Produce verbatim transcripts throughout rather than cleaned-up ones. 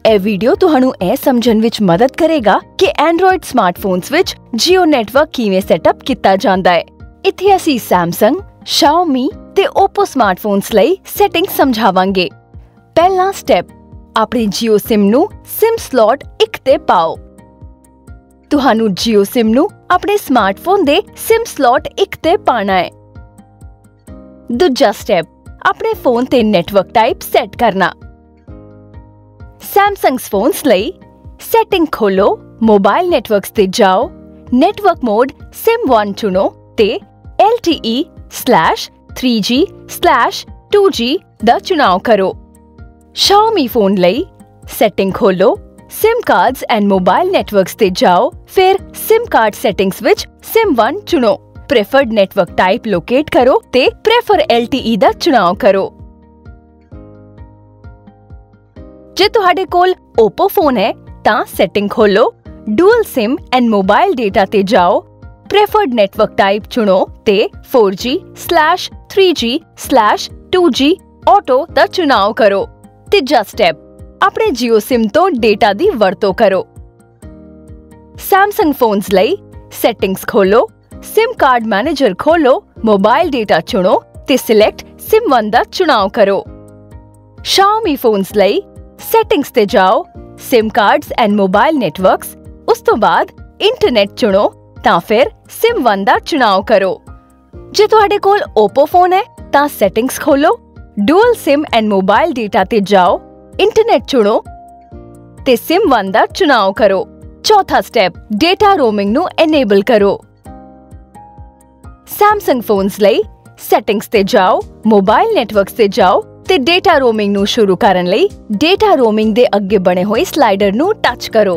ਇਹ ਵੀਡੀਓ ਤੁਹਾਨੂੰ ਇਹ ਸਮਝਣ ਵਿੱਚ ਮਦਦ ਕਰੇਗਾ ਕਿ ਐਂਡਰੋਇਡ ਸਮਾਰਟਫੋਨਸ ਵਿੱਚ Jio Network ਕਿਵੇਂ ਸੈਟਅਪ ਕੀਤਾ ਜਾਂਦਾ ਹੈ। ਇੱਥੇ ਅਸੀਂ Samsung, Xiaomi ਤੇ Oppo ਸਮਾਰਟਫੋਨਸ ਲਈ ਸੈਟਿੰਗ ਸਮਝਾਵਾਂਗੇ। ਪਹਿਲਾ ਸਟੈਪ, ਆਪਣੀ Jio SIM ਨੂੰ SIM ਸਲੌਟ ਇੱਕ ਤੇ ਪਾਓ। ਤੁਹਾਨੂੰ Jio SIM ਨੂੰ ਆਪਣੇ ਸਮਾਰਟਫੋਨ ਦੇ SIM ਸਲੌਟ ਇੱਕ ਤੇ ਪਾਣਾ ਹੈ। ਦੂਜਾ ਸਟੈਪ, ਆਪਣੇ ਫੋਨ ਤੇ ਨੈਟਵਰਕ ਟਾਈਪ ਸੈਟ ਕਰਨਾ। Samsung ਫੋਨਸ ਲਈ ਸੈਟਿੰਗ ਖੋਲੋ, ਮੋਬਾਈਲ ਨੈਟਵਰਕਸ ਤੇ ਜਾਓ, ਨੈਟਵਰਕ ਮੋਡ SIM वन ਚੁਣੋ ਤੇ L T E slash three G slash two G ਦਾ ਚੁਣਾਵ ਕਰੋ। Xiaomi ਫੋਨ ਲਈ ਸੈਟਿੰਗ ਖੋਲੋ, SIM cards and mobile networks ਤੇ ਜਾਓ, ਫਿਰ SIM card settings ਵਿੱਚ SIM वन ਚੁਣੋ, preferred network type locate ਕਰੋ ਤੇ prefer L T E ਦਾ ਚੁਣਾਵ ਕਰੋ। ਜੇ ਤੁਹਾਡੇ ਕੋਲ Oppo ਫੋਨ ਹੈ ਤਾਂ ਸੈਟਿੰਗ ਖੋਲੋ, dual SIM and mobile data ਤੇ ਜਾਓ, preferred network type ਚੁਣੋ ਤੇ four G slash three G slash two G auto ਦਾ ਚੁਣਾਵ ਕਰੋ। ਤੀਜਾ ਸਟੈਪ, ਆਪਣੇ Jio SIM ਤੋਂ ਡੇਟਾ ਦੀ ਵਰਤੋਂ ਕਰੋ। Samsung ਫੋਨਸ ਲਈ ਸੈਟਿੰਗਸ ਖੋਲੋ, SIM card manager ਖੋਲੋ, ਮੋਬਾਈਲ ਡੇਟਾ ਚੁਣੋ ਤੇ ਸਿਲੈਕਟ SIM वन ਦਾ ਚੁਣਾਵ ਕਰੋ। Xiaomi ਫੋਨਸ ਲਈ ਸੈਟਿੰਗਸ ਤੇ ਜਾਓ, SIM cards and mobile networks, ਉਸ ਤੋਂ ਬਾਅਦ ਇੰਟਰਨੈਟ ਚੁਣੋ ਤਾਂ ਫਿਰ SIM वन ਦਾ ਚੁਣਾਵ ਕਰੋ। ਜੇ ਤੁਹਾਡੇ ਕੋਲ Oppo ਫੋਨ ਹੈ ਤਾਂ ਸੈਟਿੰਗਸ ਖੋਲੋ, dual SIM and mobile data ਤੇ ਜਾਓ, ਇੰਟਰਨੈਟ ਚੁਣੋ ਤੇ SIM वन ਦਾ ਚੁਣਾਵ ਕਰੋ। ਚੌਥਾ ਸਟੈਪ, ਡੇਟਾ ਰੋਮਿੰਗ ਨੂੰ ਇਨੇਬਲ ਕਰੋ। Samsung ਫੋਨਸ ਲਈ ਸੈਟਿੰਗਸ ਤੇ ਜਾਓ, ਮੋਬਾਈਲ ਨੈਟਵਰਕਸ ਤੇ ਜਾਓ ਤੇ ਡੇਟਾ ਰੋਮਿੰਗ ਨੂੰ ਸ਼ੁਰੂ ਕਰਨ ਲਈ ਡੇਟਾ ਰੋਮਿੰਗ ਦੇ ਅੱਗੇ ਬਣੇ ਹੋਏ ਸਲਾਈਡਰ ਨੂੰ ਟੱਚ ਕਰੋ।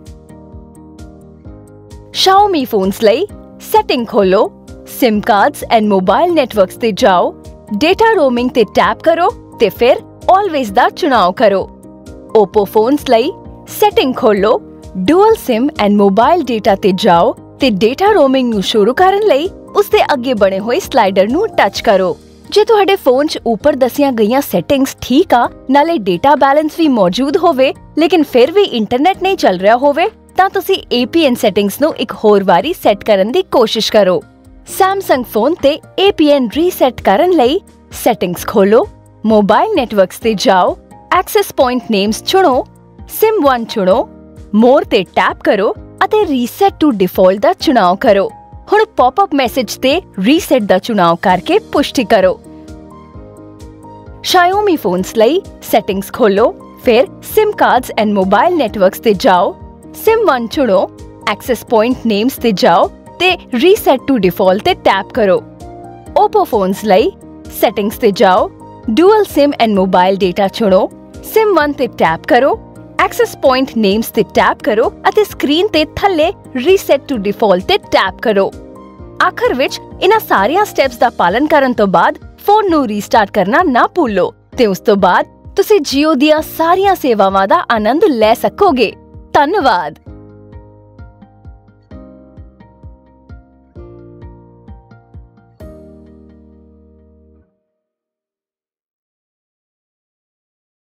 Xiaomi ਫੋਨਸ ਲਈ ਸੈਟਿੰਗ ਖੋਲੋ, SIM cards and mobile networks ਤੇ ਜਾਓ, ਡੇਟਾ ਰੋਮਿੰਗ ਤੇ ਟੈਪ ਕਰੋ ਤੇ ਫਿਰ always ਦਾ ਚੁਣਾਵ ਕਰੋ। Oppo ਫੋਨਸ ਲਈ ਸੈਟਿੰਗ ਖੋਲੋ, dual SIM and mobile data ਤੇ ਜਾਓ ਤੇ ਡੇਟਾ ਰੋਮਿੰਗ ਨੂੰ ਸ਼ੁਰੂ ਕਰਨ ਲਈ ਉਸ ਦੇ ਅੱਗੇ ਬਣੇ ਹੋਏ ਸਲਾਈਡਰ ਨੂੰ ਟੱਚ ਕਰੋ। ਜੇ ਤੁਹਾਡੇ ਫੋਨ 'ਚ ਉੱਪਰ ਦੱਸੀਆਂ ਗਈਆਂ ਸੈਟਿੰਗਸ ਠੀਕ ਆ, ਨਾਲੇ ਡੇਟਾ ਬੈਲੈਂਸ ਵੀ ਮੌਜੂਦ ਹੋਵੇ, ਲੇਕਿਨ ਫਿਰ ਵੀ ਇੰਟਰਨੈਟ ਨਹੀਂ ਚੱਲ ਰਿਹਾ ਹੋਵੇ, ਤਾਂ ਤੁਸੀਂ A P N ਸੈਟਿੰਗਸ ਨੂੰ ਇੱਕ ਹੋਰ ਵਾਰੀ ਸੈੱਟ ਕਰਨ ਦੀ ਕੋਸ਼ਿਸ਼ ਕਰੋ। Samsung ਫੋਨ ਤੇ A P N ਰੀਸੈਟ ਕਰਨ ਲਈ ਸੈਟਿੰਗਸ ਖੋਲੋ, ਮੋਬਾਈਲ ਨੈਟਵਰਕਸ ਤੇ ਜਾਓ, ਐਕਸੈਸ ਪੁਆਇੰਟ ਨੇਮਸ ਚੁਣੋ, SIM वन ਚੁਣੋ, ਮੋਰ ਤੇ ਟੈਪ ਕਰੋ ਅਤੇ ਰੀਸੈਟ ਟੂ ਡਿਫਾਲਟ ਦਾ ਚੁਣਾਵ ਕਰੋ। ਹੁਣ ਪੌਪ-ਅਪ ਮੈਸੇਜ ਤੇ ਰੀਸੈਟ ਦਾ ਚੁਣਾਵ ਕਰਕੇ ਪੁਸ਼ਟੀ ਕਰੋ। Xiaomi ਫੋਨਸ ਲਈ ਸੈਟਿੰਗਸ ਖੋਲੋ, ਫਿਰ SIM cards and mobile networks ਤੇ ਜਾਓ, SIM वन ਚੁਣੋ, ਐਕਸੈਸ ਪੁਆਇੰਟ ਨੇਮਸ ਤੇ ਜਾਓ ਤੇ ਰੀਸੈਟ ਟੂ ਡਿਫਾਲਟ ਤੇ ਟੈਪ ਕਰੋ। Oppo ਫੋਨਸ ਲਈ ਸੈਟਿੰਗਸ ਤੇ ਜਾਓ, dual SIM and mobile data ਚੁਣੋ, SIM वन ਤੇ ਟੈਪ ਕਰੋ, ਐਕਸੈਸ ਪੁਆਇੰਟ ਨੇਮਸ ਤੇ ਟੈਪ ਕਰੋ ਅਤੇ ਸਕਰੀਨ ਤੇ ਥੱਲੇ ਰੀਸੈਟ ਟੂ ਡਿਫਾਲਟ ਤੇ ਟੈਪ ਕਰੋ। ਆਖਰ ਵਿੱਚ ਇਹਨਾਂ ਸਾਰੀਆਂ ਸਟੈਪਸ ਦਾ ਪਾਲਣ ਕਰਨ ਤੋਂ ਬਾਅਦ ਫੋਨ ਨੂੰ ਰੀਸਟਾਰਟ ਕਰਨਾ ਨਾ ਭੁੱਲੋ ਤੇ ਉਸ ਤੋਂ ਬਾਅਦ ਤੁਸੀਂ Jio ਦੀਆਂ ਸਾਰੀਆਂ ਸੇਵਾਵਾਂ ਦਾ ਆਨੰਦ ਲੈ ਸਕੋਗੇ। ਧੰਨਵਾਦ।